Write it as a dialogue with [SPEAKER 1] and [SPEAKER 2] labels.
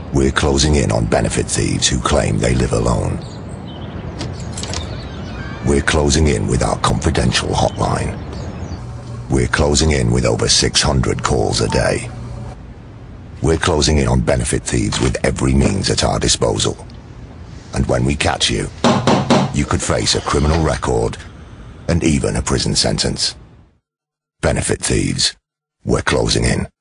[SPEAKER 1] We're closing in on benefit thieves who claim they live alone. We're closing in with our confidential hotline. We're closing in with over 600 calls a day. We're closing in on benefit thieves with every means at our disposal. And when we catch you, you could face a criminal record and even a prison sentence. Benefit thieves, we're closing in.